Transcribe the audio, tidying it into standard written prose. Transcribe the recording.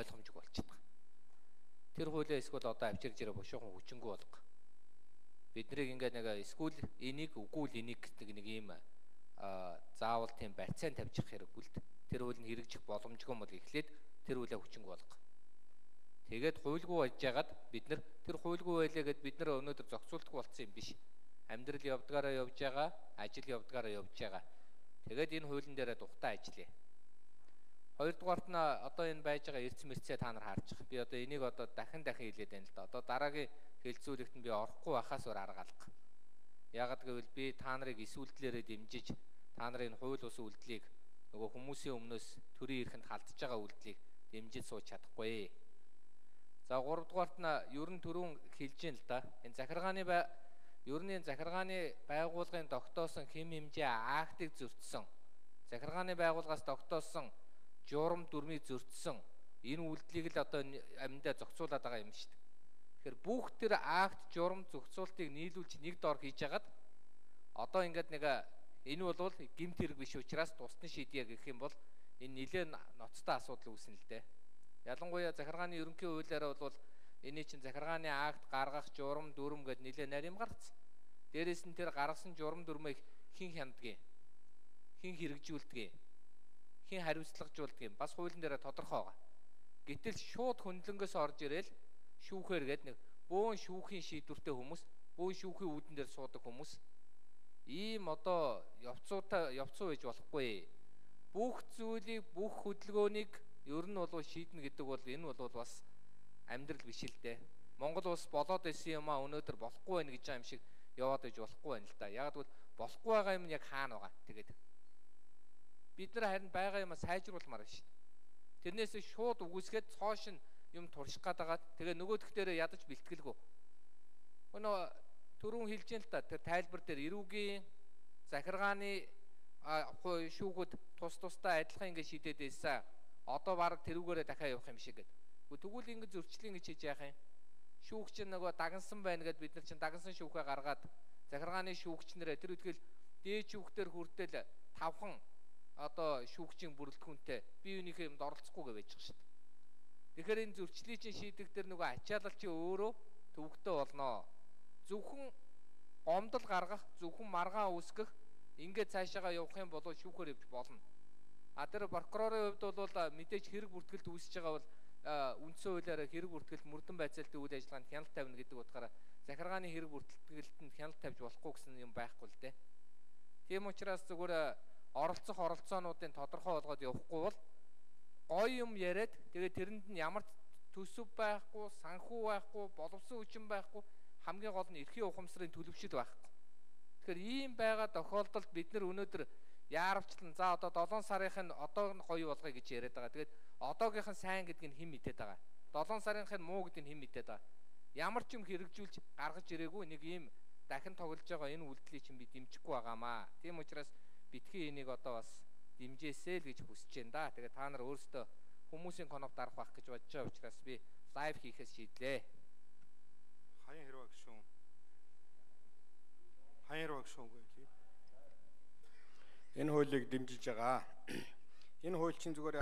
ойлгомжгүй болчихно. Тэр хуулиа эсвэл одоо авчирж ирээ бушуухан хүчингүй болго. Биднийг ингээд нэг эсвэл энийг үгүй л энийг гэдэг нэг юм заавал тийм барьцаан тавьчих хэрэггүй л тэр хууль нь хэрэгжих боломжгүй мод эхлээд тэр хуулиа хүчингүй болго. Тэгээд хуульгүй байж байгаад бид нар тэр хуульгүй байлаа гэд бид нар өнөөдөр зохицуулдаг болсон юм биш. Амьдрал явдгаараа явж байгаа, ажил явдгаараа явж байгаа. Тэгээд энэ хуулийн дээрээ тухтай ажиллая. Хоёрдугаарт нь одоо энэ байж байгаа эрдэс мэрцээ та нар харж байгаа. Би одоо энийг одоо дахин хэлээд байна л да. Одоо дараагийн хэлэлцүүлэгт нь би орохгүй байхаас өөр арга алга. Яагад гэвэл би та нарыг эсвэлдлээрээ дэмжиж та нарын хууль ус үйлдэлийг нөгөө хүмүүсийн өмнөөс төрийн эрхэнд халдж байгаа үйлдэлийг дэмжиж сууж чадахгүй. За 3 дугаарт нь ер нь түрүүн хэлж гин л да. Энэ захиргааны байгууллагын тогтоосон хэм хэмжээ актыг зөрчсөн. Захиргааны байгууллагаас тогтоосон журам дүрмийг зөрчсөн. Энэ үйлдэлийг л одоо амьдаа зохицуулаад байгаа юм шүү дээ. Тэгэхээр бүх тэр акт журам зохицуултыг нийлүүлж нэг доор хийж хагаад одоо ингээд нэг энэ бол гэмт хэрэг биш учраас тусны шийдье гэх юм бол энэ нэлээд ноцтой асуудал үүснэ л дээ. Ялангуяа захиргааны ерөнхий хуулиараа бол энэ чинь захиргааны акт гаргах журам дүрм гэд нэлээд нарийн гаргацсан. Дээрээс нь тэр гаргасан журам дүрмийг хэн хяндгийг, хэн хэрэгжүүлдэг, хэн хариуцлагажуулдаг бас хуулийн дээр тодорхой байгаа. Гэтэл шууд хөндлөнгөөс орж ирээл шүүхээр гээд нэг бөөн шүүхийн шийдвэртэй хүмүүс, бөөн шүүхийн үүдэн дээр суудаг хүмүүс ийм одоо явцуу байж болохгүй. Бүх зүйлийг, бүх хөдөлгөөнийг ер нь бол шийднэ гэдэг бол энэ бол бас амьдрал биш л дээ. Монгол улс болоод исэн юм а өнөөдөр болохгүй байх гэж байгаа юм шиг яваад иж болохгүй байна л да. Яг л болохгүй байгаа юм нь яг хаана байгаа. Тэгээд бид нар харин байгаа юм сайжруулмаар байна шүү дээ. Тэрнээс шууд үгүйсгээд цоош нь юм турших гээд байгаа. Тэгээ нөгөөх дээрээ ядаж бэлтгэлгүй. Өнөө түрүүн хэлж юм л да. Тэр тайлбар дээр эрүүгийн захиргааны шүүгүүд тусдаа адилхан ингэ шийдээд байсан. Одоо баг тэрүүгээрээ дахиад явах юм шиг гэдэг. Тэгвэл ингэ зөрчлэн гэж хийж яах юм? Шүүгч нөгөө дагнсан байна гэд бид нар чинь дагнсан шүүхээ гаргаад захиргааны шүүгч нэрээ тэр үтгэл дээд шүүхтэр хүртэл тавхан одоо шүүгчийн бүрэлдэхүүнтэй бие биенийхээ юмд оролцохгүй гэж байж байгаа шүү дээ. Тэгэхээр энэ зөрчлийн чинь шийдэх дээр нөгөө ачаалал чи өөрөө төвөгтэй болно. Зөвхөн гомдол гаргах, зөвхөн маргаан үүсгэх ингээд цаашаага явах юм бол шүүхээр явж болно. А тэр прокурорын хувьд бол мэдээж хэрэг бүртгэлд үүсэж байгаа бол үндсэн хуулиараа хэрэг бүртгэлд мөрдөн байцаалтын үйл ажиллагаанд хяналт тавина гэдэг утгаараа захиргааны хэрэг бүртгэлтэнд хяналт тавьж болохгүй гэсэн юм байхгүй л дээ. Тийм учраас зүгээр оролцоонуудын тодорхой болгоод явахгүй бол гоё юм яриад тэгээд тэрэнд нь ямар төсөв байхгүй, санхүү байхгүй, боловсон хүчин байхгүй, хамгийн гол нь эрхийн ухамсарын төлөвшил байхгүй. Тэгэхээр ийм байгаа тохиолдолд бид нар өнөөдөр яарвчлан за одоо 7 сарын одоо гоё болгоё гэж яриад байгаа. Тэгээд одоогийнх нь сайн гэдгийг хэн мэдээд байгаа. 7 сарынх нь муу гэдгийг хэн мэдээд байгаа. Ямар ч юм хэрэгжүүлж гаргаж ирээгүй нэг ийм дахин тоглож байгаа энэ үйлдэлийг чинь би дэмжихгүй байгаамаа. Тийм учраас битгий энийг одоо бас дэмжээсэй л гэж хүсэж байна да. Тэгээд та нар өөрсдөө хүмүүсийн коног дарах байх гэж бодож байгаа учраас би лайв хийхээс шийдлээ. Хаян хэрвээ гişүүн. Хаян хэрвээ гişүүн үгүй. Энэ хуулийг дэмжиж байгаа. Энэ хууль чинь зүгээр